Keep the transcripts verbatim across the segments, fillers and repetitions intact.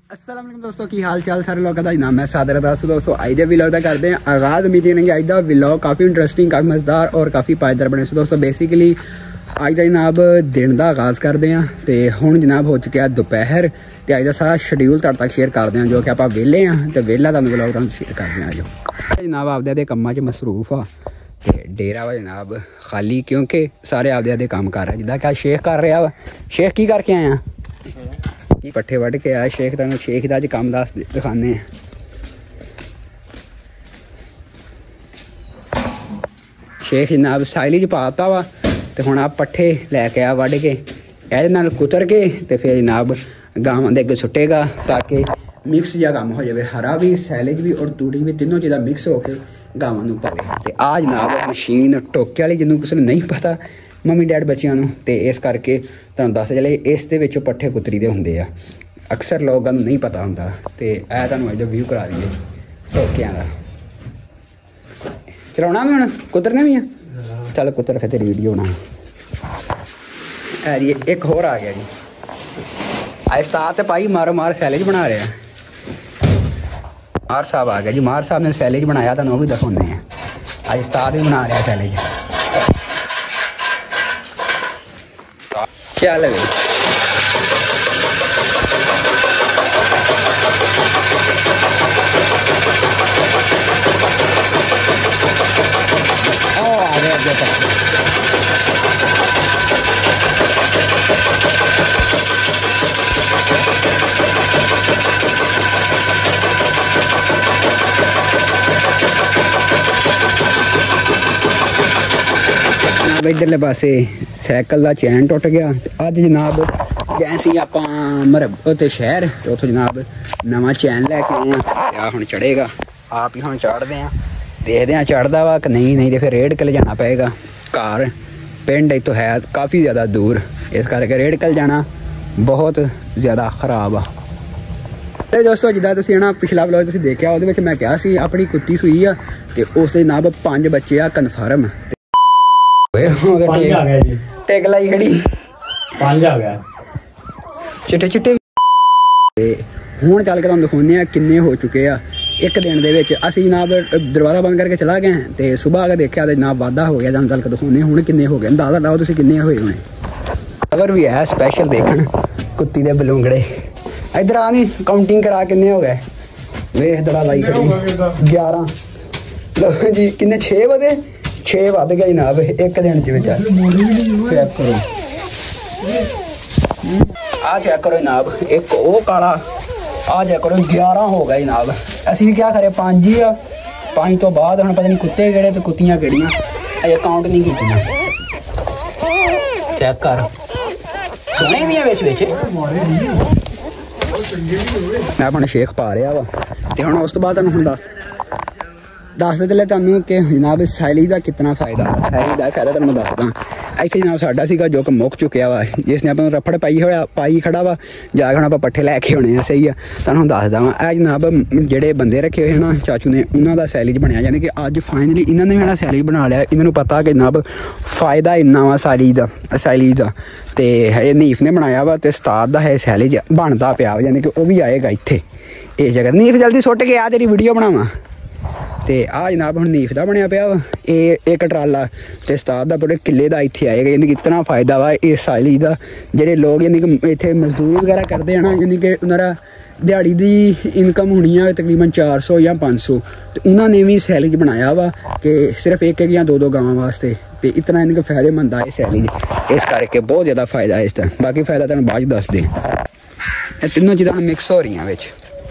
अस्सलाम वालेकुम दोस्तों की हाल चाल सारे लोगों का नाम है सादर दास। दोस्तों आज दे विलॉग का करते हैं आगाज़। उम्मीद है कि आज का विलॉग काफ़ी इंटरेस्टिंग, काफ़ी मज़ेदार और काफ़ी पायदार बने। सो दोस्तों बेसिकली अज का जनाब दिन का आगाज़ करते हैं तो हुण जनाब हो चुका दोपहर तो अज का सारा शेड्यूल तुहाडे तक शेयर करते हैं जो कि आप वेले हाँ तो वेला तुहानूं विलॉग तुहानूं शेयर करते हैं। जो जनाब आपदे आपदे कम्मां च मसरूफ आ ते डेरा वा जनाब खाली क्योंकि सारे आपदे आपदे काम कर रहे हैं। जिद्दां कि शेख कर रहा वा। शेख की करके आया पट्ठे वढ़ के आया शेख। तुहानूं शेख दा अज काम दस दिखाने हैं। शेख जनाब साइली च पाता वा तो हुण आप पट्ठे लैके आ वढ़ के एहदे नाल कुतर के तो फिर जनाब गावां दे अगे सुट्टेगा ताकि मिक्स जा काम हो जाए। हरा भी सैलेज भी और तूड़ी भी तीनों चीज़ां मिक्स होकर गावां नूं पवे। ते आ जनाब मशीन टोके वाली जिन्होंने किसी नहीं पता मम्मी डैड बच्चों को तो इस करके तुहानूं दस चले इस दे विचों पट्ठे कुतरी दे हुंदे आ। अक्सर लोगों को नहीं पता हुंदा ते ऐ तुहानूं अज व्यू करा दईए टोकियां दा। चलाउणा भी हुण कुतरना भी है। चल कुतर फिर तेरी वीडियो बना। है एक होर आ गया जी अज स्टार पाई मारो मार सैलेज बना रहे हैं। मार साहब आ गया जी। मार साहब ने सैलेज बनाया तो भी दिखाने हैं। अज स्टार भी बना रहा सैलेज। चल भाई आ गया अगे तक। इधरले पासे साइकिल का चैन टुट गया। अज जनाब जैसी आप मरब शहर तो उतो जनाब नवा चैन लैके आए हैं। हुण चढ़ेगा आप ही हुण चढ़ते हैं। देखते हैं चढ़ता वा कि नहीं नहीं तो फिर रेड़ के ले जाना पेगा। घर पिंड तो है काफ़ी ज़्यादा दूर इस करके रेड़ के जाना बहुत ज़्यादा खराब आ। तो दोस्तों जिदा तुसीं है ना पिछला व्लॉग तुसीं देखिया उहदे विच मैं कहा सी अपनी कुत्ती सूई आ तो उस जनाब पांच बच्चे आ कन्फर्म। टेक लाई खड़ी पांच आ गया चिट्टे चिट्टे। हुण चल के तुहानूं दिखाउने आ किन्ने हो चुके आ एक दिन दे विच। असीं जनाब दरवाज़ा बंद करके चला गए तो सुबह आके देखा तो जनाब वाधा हो गया। तुहानूं चल के दिखाउने हुण किन्ने हो गए। अंदाज़ा लाओ तुसीं किन्ने होए होने। खबर भी है स्पैशल देखण कुत्ती दे बलूंगड़े। इधर आ नहीं काउंटिंग करा किन्ने हो गए। वेख दड़ा लाई खड़ी ग्यारह लो जी किन्ने छे बजे छे वध गया जनाब एक दिन चेक करो। आ चेक करो जनाब एक वो काला आ चेक करो ग्यारह हो गए जनाब। असी क्या करे पांच ही आ पांच तो बाद हम पता नहीं कुत्ते केड़े तो कुत्तियां केड़ियां अजे काउंट नहीं कीतियां। चेक कर सोने भी विच विच मैं अपना शेख पा रहा वा ते हुण उस तो बाद तुहानूं हुण दस दस चले तुहानूं कि जनाब सैली का कितना फायदा। सैली का फायदा तुहानूं दसदा। इत्थे जनाब साडा सीगा जो कि मुक चुकिया वा जिसने आपां रफड़ पाई होया पाई खड़ा वा जाके हुण आपां पट्ठे लैके आउणे आ। सही आ तुहानूं दसदा वां ए जनाब जिहड़े बंदे रखे हुए ना चाचू ने उन्हां दा सैलेज बनया यानी कि अज फाइनली इन्हां ने भी ना सैलेज बना लिया। इन्हां नूं पता कि जनाब फायदा इन्ना वा सैलेज दा सैलेज दा ते हजे नीफ ने बनाया वा ते उस्ताद दा है सैलेज बनदा पिया यानी कि वह भी आएगा इत्थे इस जगह। नीफ जल्दी सुੱਟ के आ तेरी वीडियो बनावां ते आ जनाब हुण नीफ दा बनया पिया वा ये एक ट्राला ते उस्ताद दा पूरे किले दा इत्थे आएगा यानी कि इतना फायदा वा इस सैली दा। जेह्ड़े लोग यानी कि इत्थे मजदूरी वगैरह करते हैं ना यानी कि उन्हारा दिहाड़ी दी इनकम होनी है तकरीबन चार सौ या पाँच सौ तो उन्होंने भी सैलेज बनाया वा कि सिर्फ एक एक या दो दो गाँव वास्ते तो इतना इनका फायदेमंद है सैलेज। इस करके बहुत ज़्यादा फायदा है इसका। बाकी फायदा तुहानूं बाद च दस दें। तीनों चीज़ां मिक्स हो रही विच।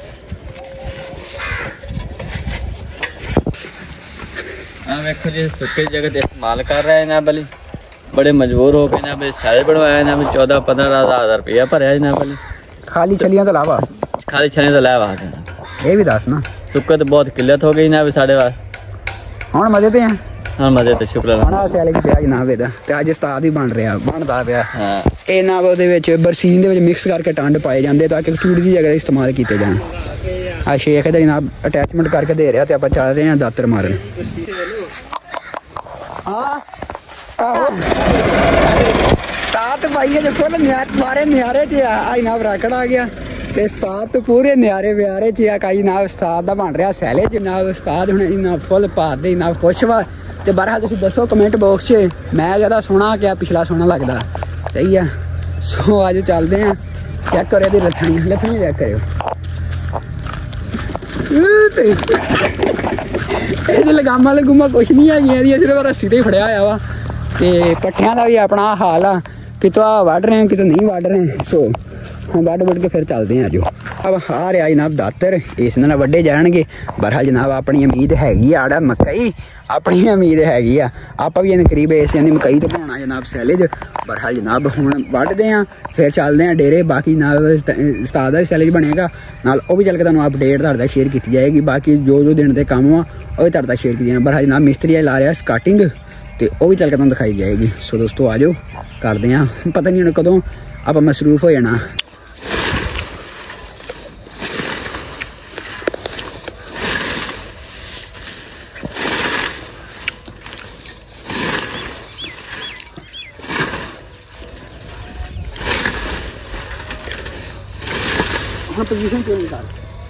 देखो जी सुखे जगह इस्तेमाल कर रहे हैं ना बली बड़े मजबूर हो गए ना भाई सैलेज बनवाया ना भी चौदह पंद्रह हज़ार रुपया भरया ना बली खाली छलियां तो अलावा खाली छने तो लाया ये भी दस ना सुक्के तो बहुत किल्लत हो गई ना भी साढ़े वास हुण मजे ते हैं। हाँ मजे तो शुक्र है सैलेज पिया जनाब एदा ते अज उस्ताद भी बन रहा बनदा पिया। हाँ ये ना ਉਹਦੇ ਵਿੱਚ बरसीन ਦੇ ਵਿੱਚ मिक्स करके टंड पाए जाते ताकि चूड़ी की जगह इस्तेमाल किए जाए। आ शेख इहदा जनाब अटैचमेंट करके दे रहा तो आप चल रहे हैं दातर मारन। स्टार्ट पाई है जो फुल मारे नजारे च आ जनाब राकड़ आ गया ਤੇ ਉਸਤਾਦ ਤੇ ਪੂਰੇ ਨਿਆਰੇ ਵਿਆਰੇ ਚ ਆ ਕਾਈ ਜਨਾਬ ਉਸਤਾਦ ਦਾ ਬਣ ਰਿਹਾ ਸੈਲੇ ਜਨਾਬ ਉਸਤਾਦ ਹੁਣ ਇਹਨਾਂ ਫੁੱਲ ਪਾ ਦੇ ਇਹਨਾਂ ਖੁਸ਼ ਵਾ ਤੇ ਬਰਹਾ ਤੁਸੀਂ ਦੱਸੋ ਕਮੈਂਟ ਬਾਕਸ 'ਚ ਮੈਂ ਜ਼ਿਆਦਾ ਸੋਹਣਾ ਕਿ ਪਿਛਲਾ ਸੋਹਣਾ ਲੱਗਦਾ ਸਹੀ ਆ ਸੋ ਅੱਜ ਚੱਲਦੇ ਆ ਚੈੱਕ ਕਰਿਓ ਇਹਦੀ ਲੱਥਣੀ ਲੱਥਣੀ ਚੈੱਕ ਕਰਿਓ ਇਹਦੇ ਲਗਾਮਾਂ ਲਗੂਮਾਂ ਕੁਛ ਨਹੀਂ ਹੈਗੀਆਂ ਇਹਦੀਆਂ ਸਿਰਫ ਰੱਸੀ ਤੇ ਹੀ ਫੜਿਆ ਹੋਇਆ ਵਾ ਤੇ ਪੱਠਿਆਂ ਦਾ ਵੀ ਆਪਣਾ ਹਾਲ ਆ ਕਿਤੋਂ ਵੱਢ ਰਹੇ ਕਿਤੋਂ ਨਹੀਂ ਵੱਢ ਰਹੇ ਸੋ ਹੁਣ ਵੱਢ ਵੱਢ ਕੇ ਫਿਰ ਚੱਲਦੇ ਆ ਜੋ ਅਬ ਆ ਰਿਹਾ ਜਨਾਬ ਦਾਤਰ ਇਸ ਨਾਲ ਵੱਡੇ ਜਾਣਗੇ ਬਰਹਾਲ ਜਨਾਬ ਆਪਣੀ ਉਮੀਦ ਹੈਗੀ ਆ ਆੜਾ ਮਕਈ ਆਪਣੀ ਉਮੀਦ ਹੈਗੀ ਆ ਆਪਾਂ ਵੀ ਇਹਨੇ ਕਰੀਬ ਇਸ ਦੀ ਮਕਈ ਤੋਂ ਬਣਾਉਣਾ ਜਨਾਬ ਸੈਲੇਜ ਬਰਹਾਲ ਜਨਾਬ ਹੁਣ ਵੱਢਦੇ ਆ ਫਿਰ ਚੱਲਦੇ ਆ ਡੇਰੇ ਬਾਕੀ ਨਾਲ ਉਸਤਾਦ ਦਾ ਵੀ ਸੈਲੇਜ ਬਣੇਗਾ ਨਾਲ ਉਹ ਵੀ ਚੱਲ ਕੇ ਤੁਹਾਨੂੰ ਅਪਡੇਟ ਤੁਹਾਡਾ ਸ਼ੇਅਰ ਕੀਤੀ ਜਾਏਗੀ ਬਾਕੀ ਜੋ ਜੋ ਦਿਨ ਦੇ ਕੰਮ ਆ ਉਹ ਵੀ ਤੁਹਾਡਾ ਸ਼ੇਅਰ ਕੀਤੀ ਜਾਏ ਬਰਹਾਲ ਜਨਾਬ ਮਿਸਤਰੀ ਲਾ ਰਿਹਾ ਸਕਾਟਿੰਗ ਤੇ ਉਹ ਵੀ ਚੱਲ ਕੇ ਤੁਹਾਨੂੰ ਦਿਖਾਈ ਜਾਏਗੀ ਸੋ ਦੋਸਤੋ ਆ ਜਾਓ ਕਰਦੇ ਆ ਪਤਾ ਨਹੀਂ ਹੁਣ ਕਦੋਂ ਆਪਾਂ ਮਸਰੂਫ ਹੋ ਜਾਣਾ हाँ पोजीशन क्यों निकाल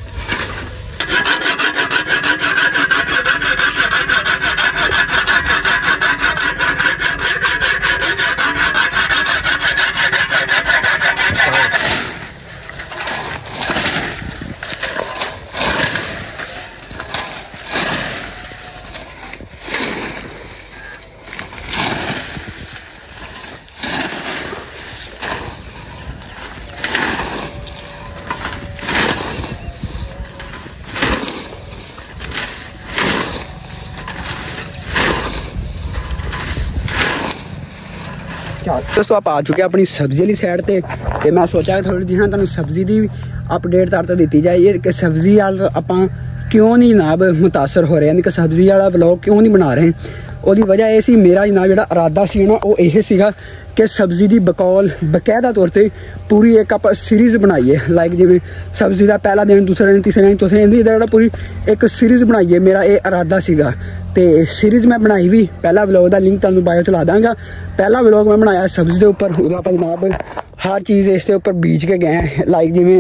दोस्तों आप आ चुके हैं अपनी सब्जी वाली साइड ते ते मैं सोचा थोड़ी जी तुहानू सब्जी की अपडेट तर दी जाए कि सब्जी वाल आप क्यों नहीं जनाब मुतासर हो रहे हैं कि सब्जी वाला व्लॉग क्यों नहीं बना रहे ਉਹਦੀ ਵਜ੍ਹਾ ਇਹ ਸੀ ਮੇਰਾ ਜਨਾਬ ਜਿਹੜਾ ਇਰਾਦਾ ਸੀ ਨਾ ਉਹ ਇਹ ਸੀਗਾ ਕਿ ਸਬਜ਼ੀ ਦੀ ਬਕੌਲ ਬਕਾਇਦਾ ਤੌਰ ਤੇ ਪੂਰੀ ਇੱਕ ਆਪਾਂ ਸੀਰੀਜ਼ ਬਣਾਈਏ ਲਾਈਕ ਜਿਵੇਂ ਸਬਜ਼ੀ ਦਾ ਪਹਿਲਾ ਦਿਨ ਦੂਸਰਾ ਦਿਨ ਤੀਸਰਾ ਦਿਨ ਚੌਥੇ ਦਿਨ ਦੀ ਜਿਹੜਾ ਪੂਰੀ ਇੱਕ ਸੀਰੀਜ਼ ਬਣਾਈਏ ਮੇਰਾ ਇਹ ਇਰਾਦਾ ਸੀਗਾ ਤੇ ਸੀਰੀਜ਼ ਮੈਂ ਬਣਾਈ ਵੀ ਪਹਿਲਾ ਵਲੌਗ ਦਾ ਲਿੰਕ ਤੁਹਾਨੂੰ ਬਾਇਓ 'ਚ ਲਾ ਦਾਂਗਾ ਪਹਿਲਾ ਵਲੌਗ ਮੈਂ ਬਣਾਇਆ ਸਬਜ਼ੀ ਦੇ ਉੱਪਰ ਉਹਦਾ ਆਪਾਂ ਜਨਾਬ ਹਰ ਚੀਜ਼ ਇਸ ਦੇ ਉੱਪਰ ਬੀਜ ਕੇ ਗਏ ਲਾਈਕ ਜਿਵੇਂ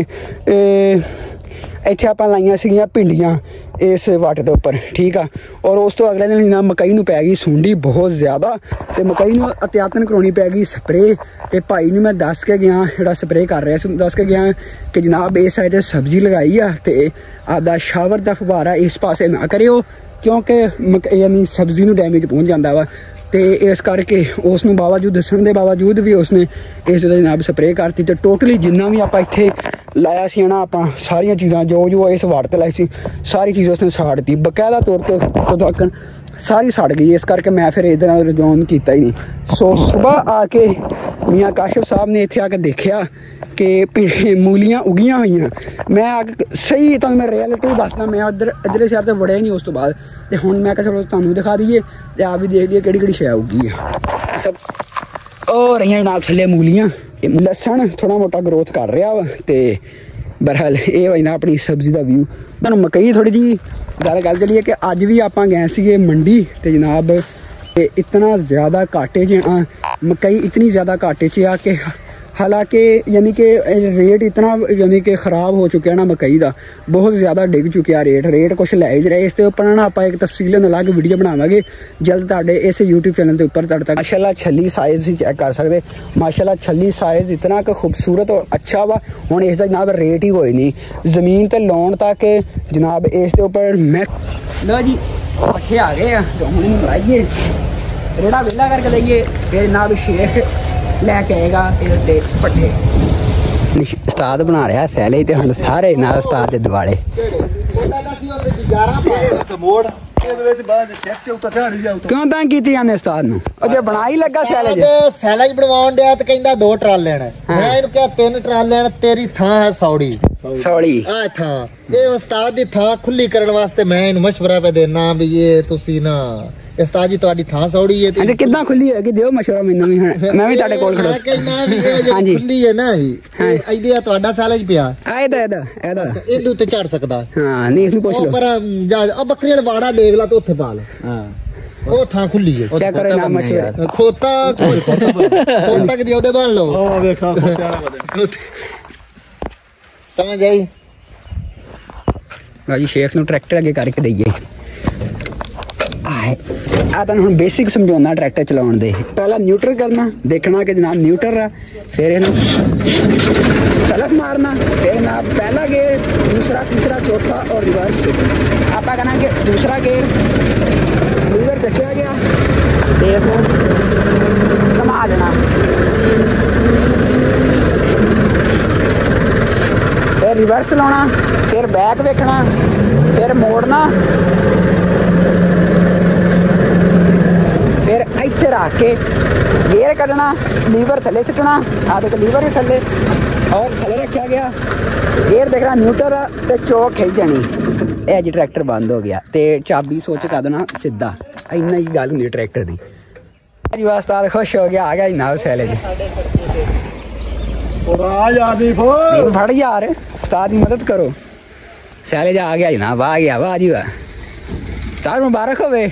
ਇੱਥੇ ਆਪਾਂ ਲਾਈਆਂ ਸੀਗੀਆਂ ਭਿੰਡੀਆਂ ਇਸ ਵੱਟ ਦੇ ਉੱਪਰ ਠੀਕ ਆ ਔਰ ਉਸ ਤੋਂ ਅਗਲੇ ਦਿਨ ਨਾ ਮਕਈ ਨੂੰ ਪੈ ਗਈ ਸੁੰਡੀ ਬਹੁਤ ਜ਼ਿਆਦਾ ਤੇ ਮਕਈ ਨੂੰ ਅਤਿਆਤਨ ਕਰਾਉਣੀ ਪੈ ਗਈ ਸਪਰੇ ਤੇ ਭਾਈ ਨੂੰ ਮੈਂ ਦੱਸ ਕੇ ਗਿਆ ਜਿਹੜਾ ਸਪਰੇ ਕਰ ਰਿਹਾ ਸੀ ਦੱਸ ਕੇ ਗਿਆ ਕਿ ਜਨਾਬ ਇਸ ਸਾਈਡ ਤੇ ਸਬਜ਼ੀ ਲਗਾਈ ਆ ਤੇ ਆਦਾ ਸ਼ਾਵਰ ਦਾ ਫੁਹਾਰਾ ਇਸ ਪਾਸੇ ਨਾ ਕਰਿਓ ਕਿਉਂਕਿ ਯਾਨੀ ਸਬਜ਼ੀ ਨੂੰ ਡੈਮੇਜ ਪਹੁੰਚ ਜਾਂਦਾ ਵਾ ਤੇ ਇਸ ਕਰਕੇ ਉਸ ਨੂੰ ਬਾਵਜੂਦ ਦੱਸਣ ਦੇ ਬਾਵਜੂਦ ਵੀ ਉਸਨੇ ਇਸ ਦਾ ਜਨਾਬ ਸਪਰੇਅ ਕਰਤੀ ਤੇ ਟੋਟਲੀ ਜਿੰਨਾ ਵੀ ਆਪਾਂ ਇੱਥੇ ਲਾਇਆ ਸੀ ਨਾ ਆਪਾਂ ਸਾਰੀਆਂ ਚੀਜ਼ਾਂ ਜੋ ਜੋ ਇਸ ਵਾੜ ਤੇ ਲਾਈ ਸੀ ਸਾਰੀ ਚੀਜ਼ ਉਸਨੇ ਸਾੜ ਦਿੱਤੀ ਬਕਾਇਦਾ ਤੌਰ ਤੇ ਉਦੋਂ ਤੱਕ ਸਾਰੀ ਸੜ ਗਈ ਇਸ ਕਰਕੇ ਮੈਂ ਫਿਰ ਇਹਦੇ ਨਾਲ ਰਜੋਨ ਕੀਤਾ ਹੀ ਨਹੀਂ ਸੋ ਸਵੇਰ ਆ ਕੇ ਮੀਆਂ ਕਾਸ਼ਫ ਸਾਹਿਬ ਨੇ ਇੱਥੇ ਆ ਕੇ ਦੇਖਿਆ ਕਿ ਮੂਲੀਆਂ ਉਗੀਆਂ ਹੋਈਆਂ ਮੈਂ ਆ ਕੇ ਸਹੀ ਤੁਹਾਨੂੰ ਮੈਂ ਰਿਐਲਿਟੀ ਦੱਸਦਾ ਮੈਂ ਉੱਧਰ ਇੱਧਰਲੇ ਸ਼ਹਿਰ ਤੇ ਵੜਿਆ ਹੀ ਨਹੀਂ ਉਸ ਤੋਂ ਬਾਅਦ ਤੇ ਹੁਣ ਮੈਂ ਕਿਹਾ ਚਲੋ ਤੁਹਾਨੂੰ ਦਿਖਾ ਦਈਏ ਤੇ ਆਪ ਵੀ ਦੇਖ ਲਈਏ ਕਿਹੜੀ ਕਿਹੜੀ ਸ਼ੈ ਉਗੀ ਆ ਸਭ ਉਹ ਰਹੀਆਂ ਨਾਲ ਥੱਲੇ ਮੂਲੀਆਂ ਲਸਣ ਥੋੜਾ ਮੋਟਾ ਗਰੋਥ ਕਰ ਰਿਹਾ ਵਾ ਤੇ ਬਰਹਾਲ ਇਹ ਹੋਈ ਨਾ ਆਪਣੀ ਸਬਜ਼ੀ ਦਾ ਵਿਊ ਤੁਹਾਨੂੰ ਮਕਈ ਥੋੜੀ ਜਿਹੀ ਗੱਲ ਗੱਲ ਚਲੀਏ ਕਿ ਅੱਜ ਵੀ ਆਪਾਂ ਗਏ ਸੀਗੇ ਮੰਡੀ ਤੇ ਜਨਾਬ ਇਤਨਾ ਜ਼ਿਆਦਾ ਘਾਟੇ 'ਚ ਆ ਮਕਈ ਇਤਨੀ ਜ਼ਿਆਦਾ ਘਾਟੇ 'ਚ ਆ ਕਿ हालांकि यानी कि रेट इतना यानी कि खराब हो चुका है ना मकई का बहुत ज़्यादा डिग चुका रेट रेट कुछ लै ज रहे इस उपर ना आप एक तफसील अलग वीडियो बनावे जल्द तुहाडे इस यूट्यूब चैनल के उपर तुहाडे तक माशाल्लाह छली साइज़ चेक कर सकते माशाल्लाह छली साइज़ इतना कि खूबसूरत और अच्छा वा हुण इसका जनाब रेट ही कोई नहीं ज़मीन ते लाउण तक जनाब इस उपर मैं लो जी पट्ठे आ गए तो हुण लाइए रेड़ा वेला करके दईए फिर जनाब शेख लैके आएगा ये पट्ठे उस्ताद बना रहा सैले ते हुण सारे ना उस्ताद दे दिवाले क्यों तंग कीती जांदे उस्ताद नूं अजे बना ही लगा सैले ज सैले ज बनवाउण दिया ते कहंदा दो ट्राल लेना मैं इहनूं कहा तीन ट्राल लेना तेरी थां है सौड़ी सौड़ी आ थां ये उस्ताद दी थां खुली करन वास्ते मैं इहनूं मशवरा पे देना भी ये तुसी ना उस्ताद जी ਤੁਹਾਡੀ ਥਾਂ ਸੌੜੀ ਹੈ ਤੇ ਕਿੱਦਾਂ ਖੁੱਲੀ ਹੈ ਕਿ ਦਿਓ ਮਸ਼ਵਰਾ ਮੈਨੂੰ ਵੀ ਮੈਂ ਵੀ ਤੁਹਾਡੇ ਕੋਲ ਖੜੋ ਮੈਂ ਕਹਿੰਦਾ ਵੀ ਇਹ ਜਿਹੜੀ ਖੁੱਲੀ ਹੈ ਨਾ ਇਹ ਇਹਦੇ ਤੁਹਾਡਾ ਸੈਲਜ ਪਿਆ ਆ ਇਹਦਾ ਇਹਦਾ ਇਹਦਾ ਇਹਦੇ ਉੱਤੇ ਚੜ ਸਕਦਾ ਹਾਂ ਨਹੀਂ ਇਹਨੂੰ ਪੁੱਛ ਲਓ ਪਰ ਉਹ ਬੱਕਰੀ ਵਾਲਾ ਵਾੜਾ ਡੇਗ ਲਾ ਤੇ ਉੱਥੇ ਪਾ ਲੈ ਹਾਂ ਉਹ ਥਾਂ ਖੁੱਲੀ ਹੈ ਚੈੱਕ ਕਰੋ ਨਾ ਮਸ਼ਵਰਾ ਖੋਤਾ ਖੋਤਾ ਕਿ ਉਹਦੇ ਬਣ ਲਓ ਉਹ ਵੇਖਾ ਖੋਤੇ ਵਾਲਾ ਬਦੇ समझ आई। जी शेख ਨੂੰ ट्रैक्टर अगे करके दईए आ तुहानू हुण बेसिक समझाउणा ट्रैक्टर चलाउण दे। पहला न्यूट्रल करना, देखना कि जनाब न्यूट्रल आ, फिर इहनू सलफ मारना, फिर जनाब पहला गेयर, दूसरा, तीसरा, चौथा और रिवर्स। आप कहना कि दूसरा गेयर लीवर चक्या गया तो इसनू घुमा देना, फिर रिवर्स लाना, फिर बैक वेखना, फिर मोड़ना, फिर इत्थे रख के गेयर कढ़ना, लीवर थले सुटना। आ देख लीवर भी थले और थले रखा गया, गेयर देखना न्यूट्रल ते चौक खिंच जानी। यह जी ट्रैक्टर बंद हो गया तो चाबी सोच कर देना सीधा। इन्ना ही गल होंगी ट्रैक्टर की जी। उस्ताद खुश हो गया, आ गया जनाब सैले जी। फड़ यार उस्ताद की मदद करो, सैले जा आ गया जनाब, आ गया। वाह जी वाह, उस्ताद मुबारक होवे।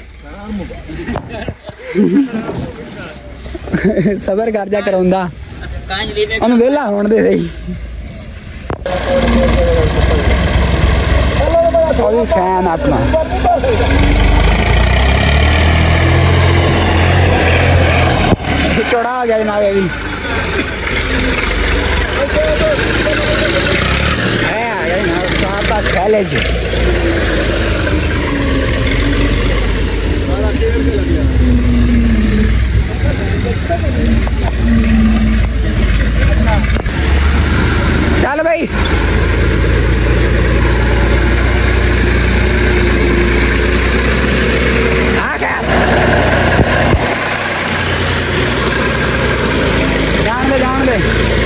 सबर कर जा कराउंदा ओनू वेला होण दे सही। फैन अपना चौड़ा आ गया जनाब, ये भी है आ गया जनाब उस्ताद का सैलेज। चल भाई आ गया, जान दे जान दे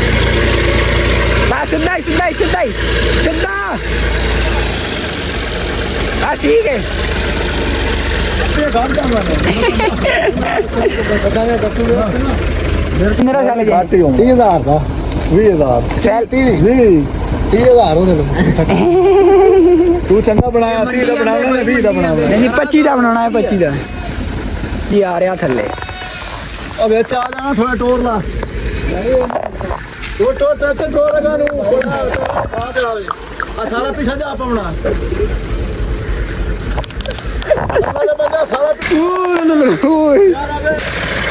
बस, सीधा ही सीधा ही सीधा ही सीधा, बस ठीक है। मेरा सैलेज तीह हजार का ਵੀਹ हज़ार सैल तीह तीह हज़ार तू चंगा बनाया, तीह का बनाना बीस का बनाना नहीं पच्ची का बनाना है, पच्ची का जी आ रहा थले। अब आ जाना थोड़ा टोर ला टोर टोर टोर टोर लगा सारा पीछा जा अपना सारा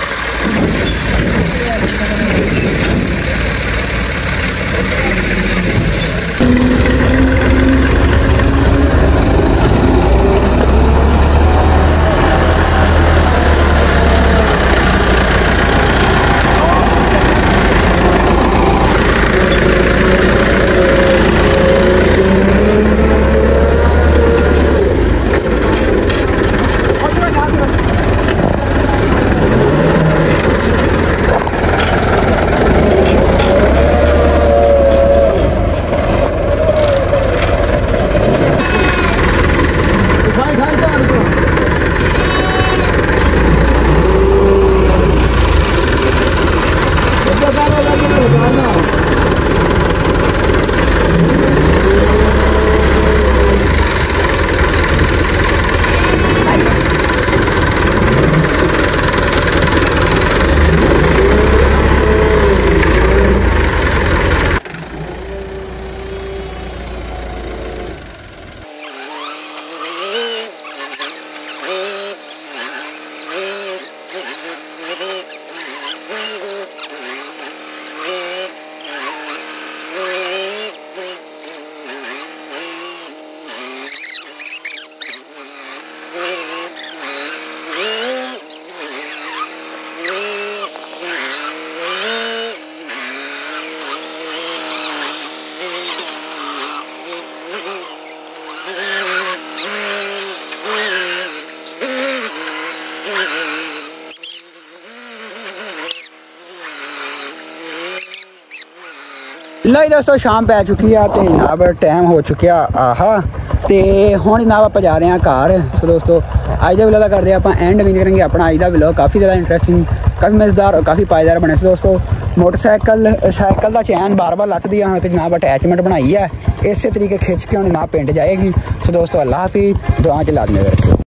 लो जी दोस्तों शाम पै चुकी है तो जनाब टाइम हो चुकिया आहा तो हुण जनाब आप जा रहे हैं घर। सो दोस्तों अज का विलॉग करते आप एंड भी करेंगे अपना अज का विलॉग काफ़ी ज़्यादा इंटरेस्टिंग काफ़ी मज़ेदार और काफ़ी पायदार बने। सो दोस्तों मोटरसाइकिल साइकिल का चैन बार बार लथ दिया तो जनाब अटैचमेंट बनाई है इस तरीके खिंच के हम जनाब पिंड जाएगी। सो दोस्तों अल्लाह हाफिज़, दुआ च लाज़मी रखो।